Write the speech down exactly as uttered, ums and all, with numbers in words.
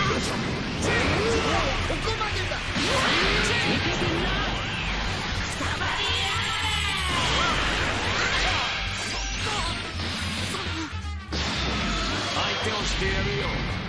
ここまでだ。 相手をしてやるよ。